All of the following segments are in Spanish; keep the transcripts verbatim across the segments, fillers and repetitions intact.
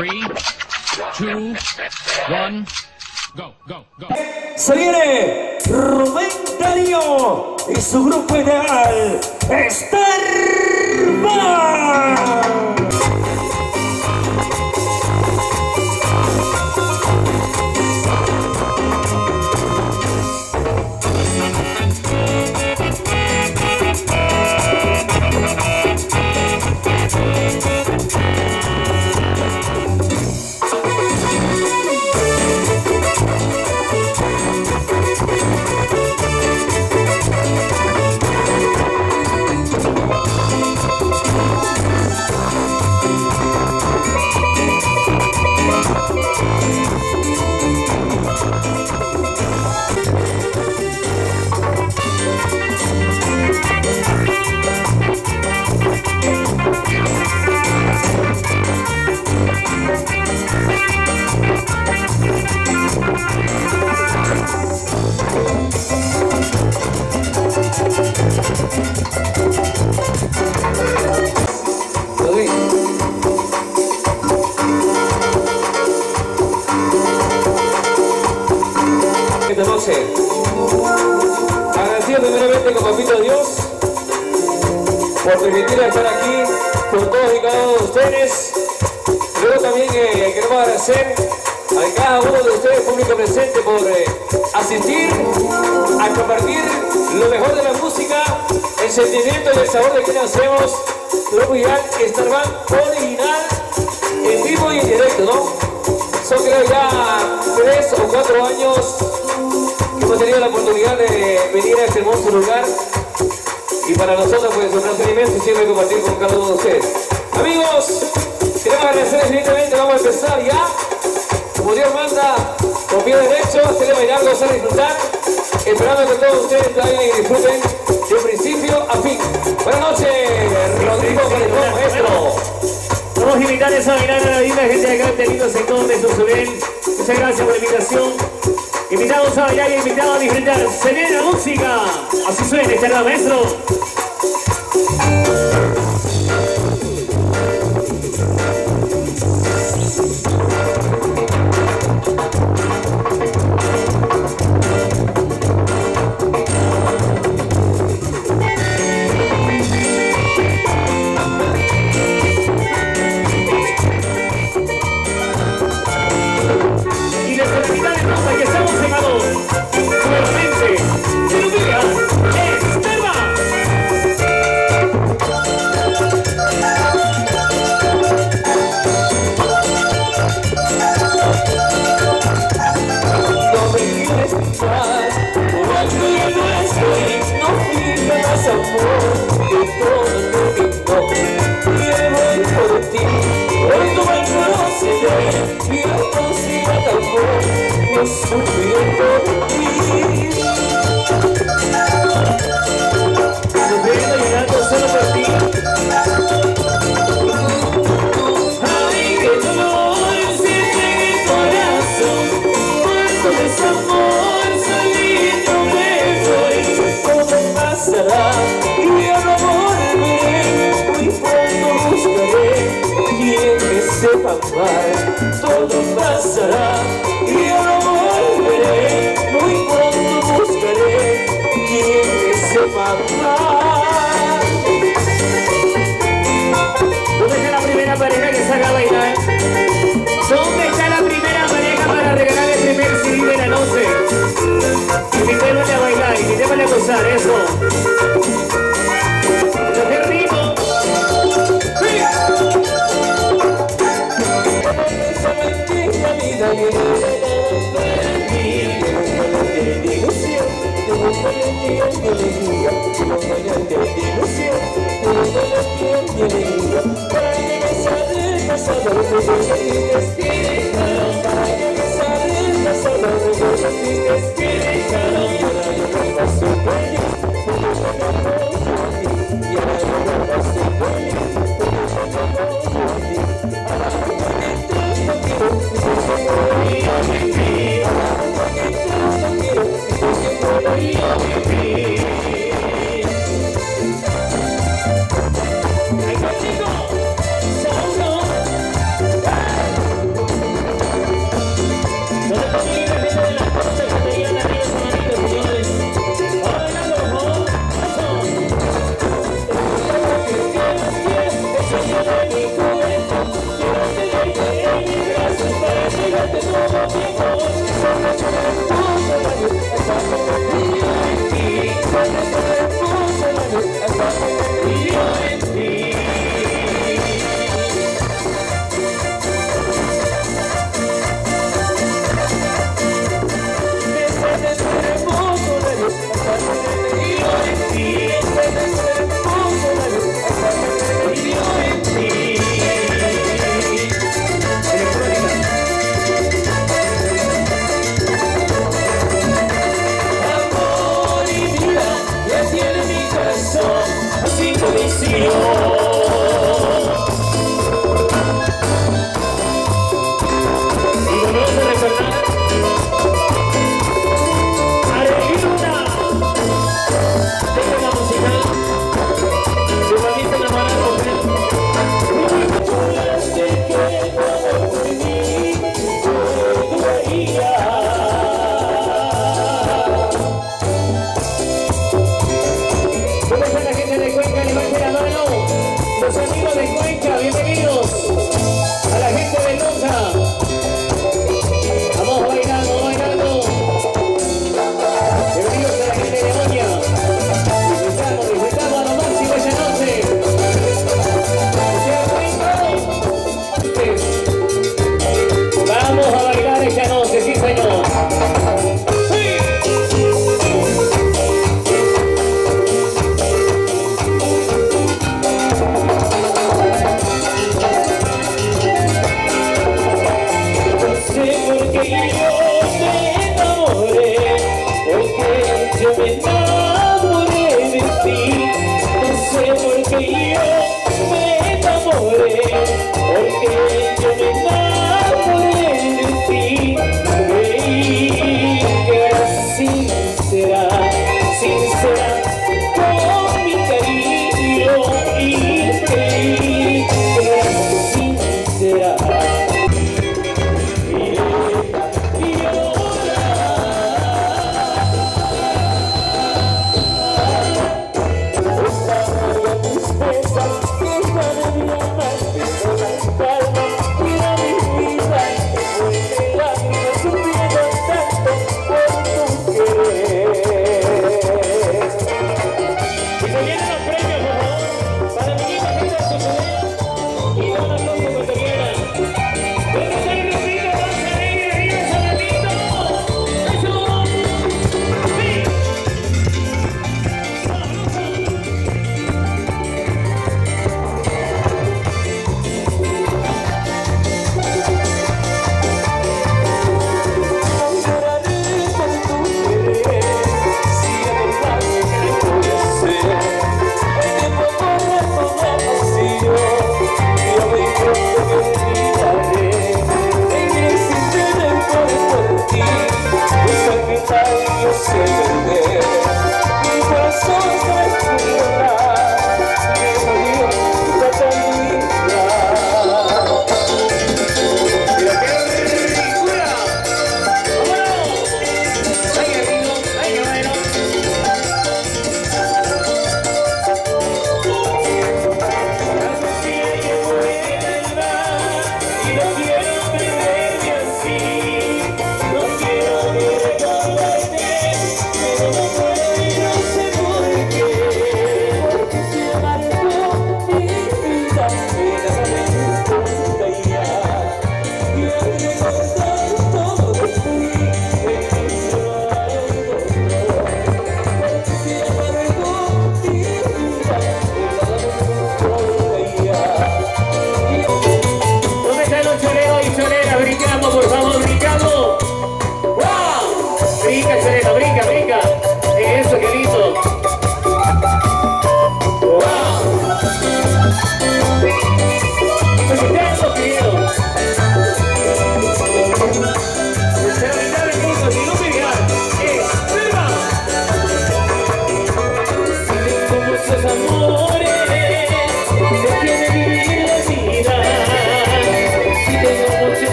Three, two, one, go, go, go. Se viene Rubén Darío y su grupo ideal, Starman. Esta noche, agradecido primeramente con papito Dios por permitirme estar aquí con todos y cada uno de ustedes. Luego también eh, queremos agradecer a cada uno de ustedes, público presente, por eh, asistir a compartir lo mejor de la música, el sentimiento y el sabor de que hacemos. Grupo Ideal, Starman original, en vivo y en directo, ¿no? Son creo ya tres o cuatro años que hemos tenido la oportunidad de venir a este hermoso lugar, y para nosotros pues un placer inmenso siempre compartir con cada uno de ustedes. Amigos, queremos agradecer infinitamente. Vamos a empezar ya, como Dios manda, con pie derecho, hacerle bailar, gozar, disfrutar, esperando que todos ustedes traigan y disfruten de principio a fin. Buenas noches, Rodrigo Calentón, maestro. Vamos a invitarles a bailar a la linda gente de acá, este lindo sector de Susubén. Muchas gracias por la invitación. Invitamos a bailar y invitamos a disfrutar. Se viene la música. Así suena, está el maestro. Todo pasará y yo no volveré. Muy pronto buscaré quien me sepa amar. ¿Dónde está la primera pareja que salga a bailar? ¿Dónde está la primera pareja para regalar el primer C D de la noche? Invitémosle a bailar, invitémosle a gozar, eso. ¡Qué rico! que yo me enamoré, porque yo me enamoré de ti. No sé por qué yo me enamoré, porque yo me enamoré de ti. Creí que eras sincera, sincera con mi cariño, y creí que eras sincera.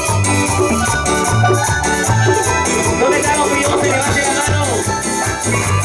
¿Dónde están los primos? Levanten la mano.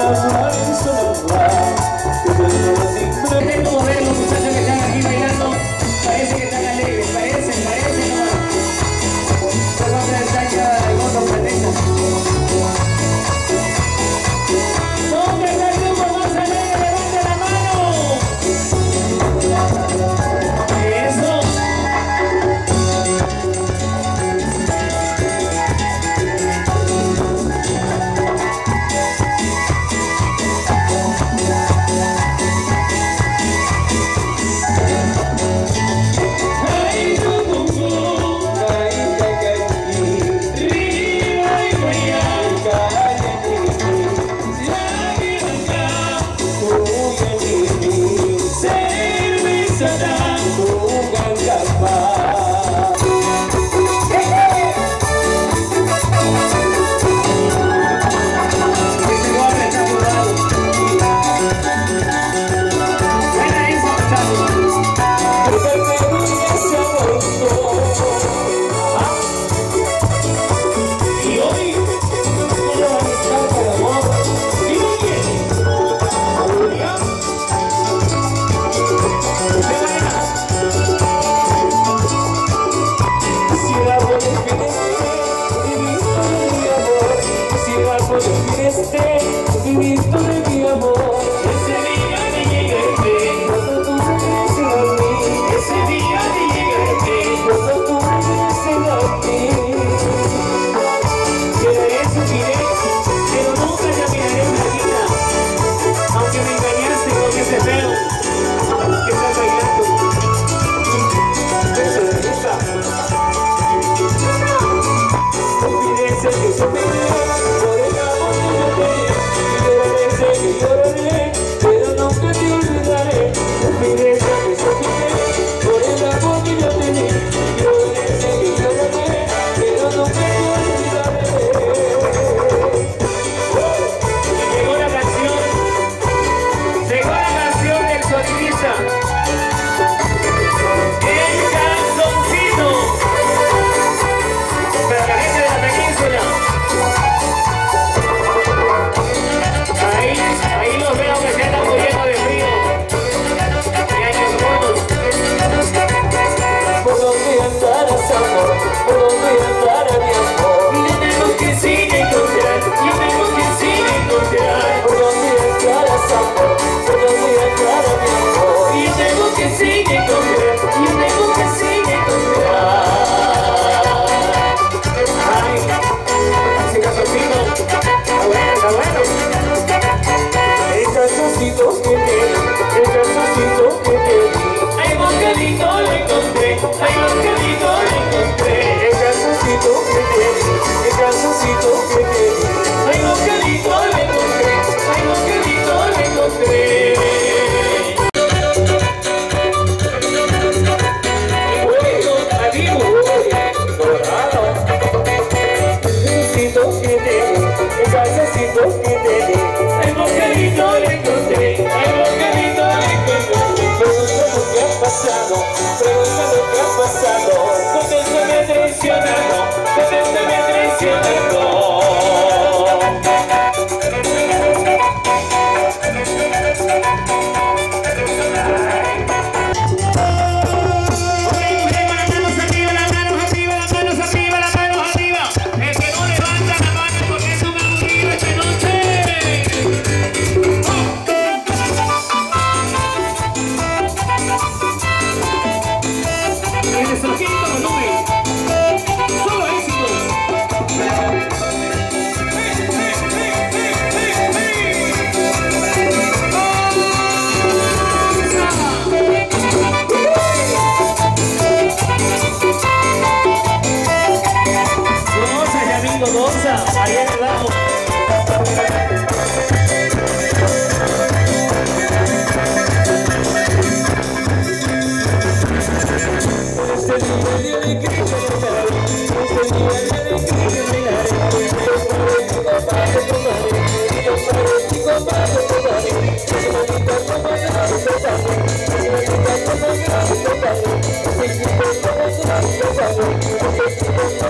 Como ver los muchachos que están aquí bailando, parece que están alegres, parecen, parecen nomás. Esta parte del tacha de Gozo Platense. ¿Dónde está el grupo más alegre? ¡Levante la mano! Eso.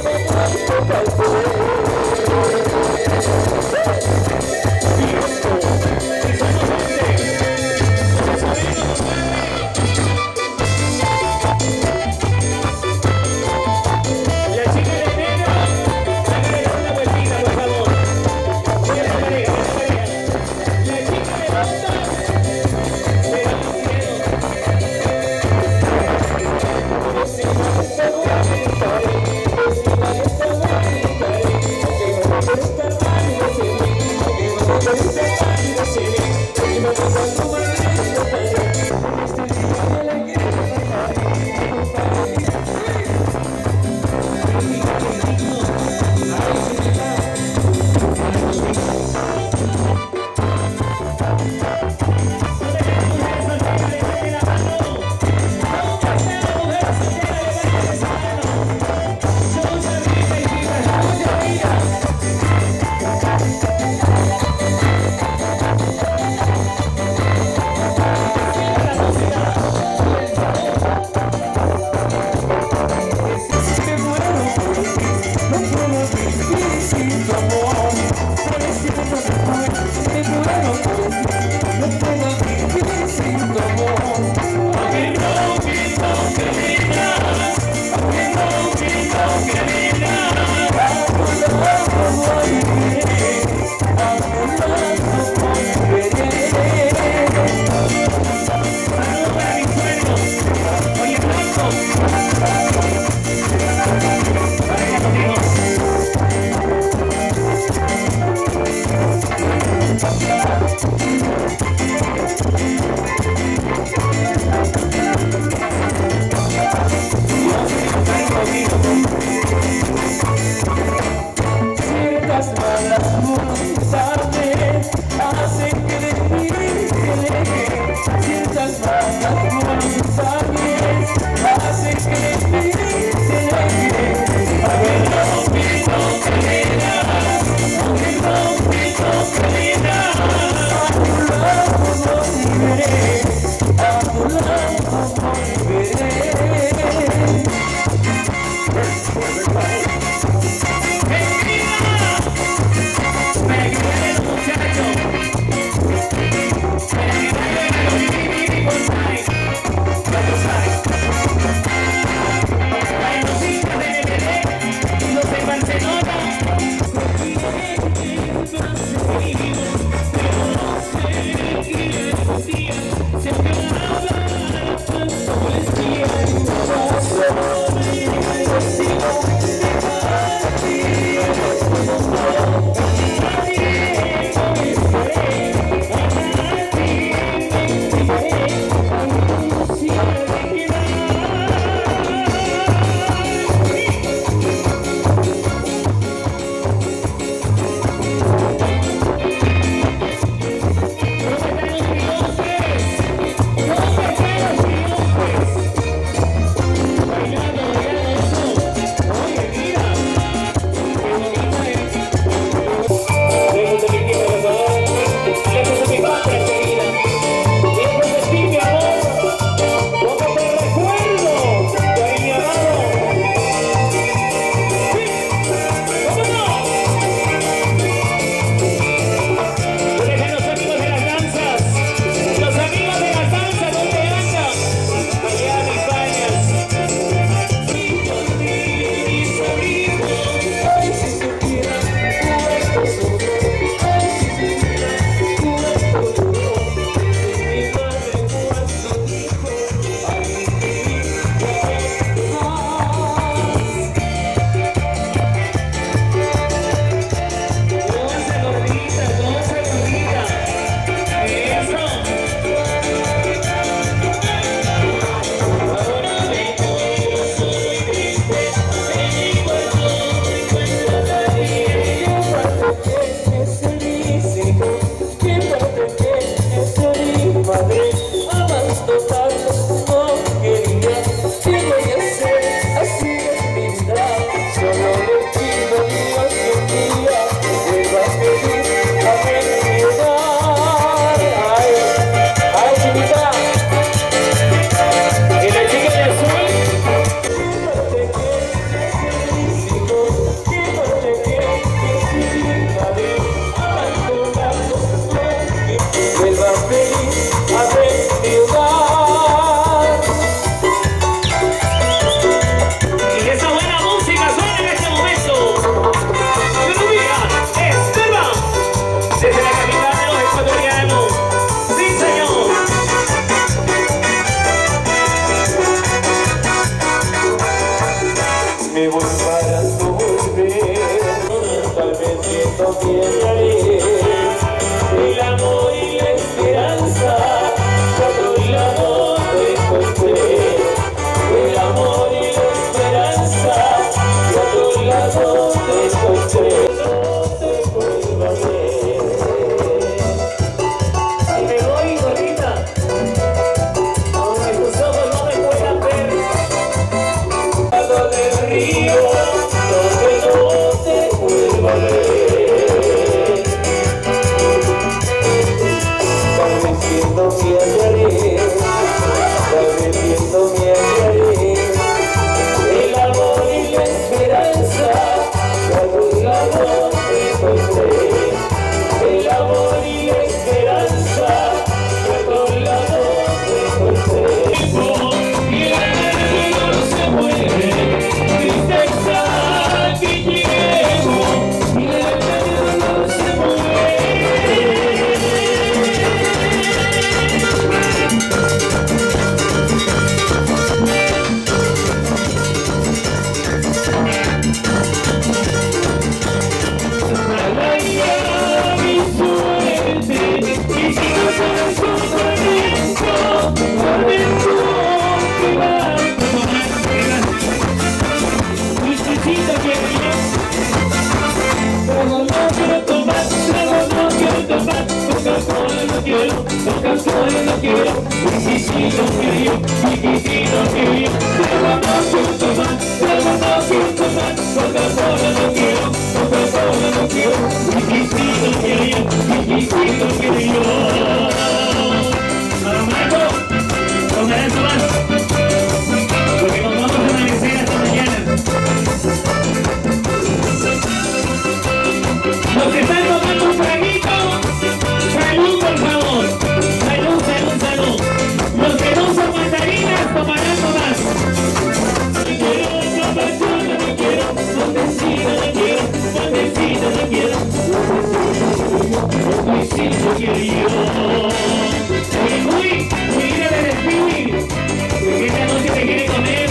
Fiesta. Para que Los que están tomando un traguito, salud por favor, salud, salud, salud. Los que no son mandarinas tomarán más. No quiero, no quiero, montecito no quiero, montecito no quiero, montecito quiero yo. Oye, uy, mira de despedir, porque esta noche te quiere comer.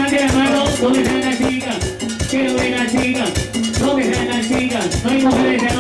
¿Dónde están las chicas? Quiero ver las chicas. ¿Dónde están las chicas? No hay mujeres.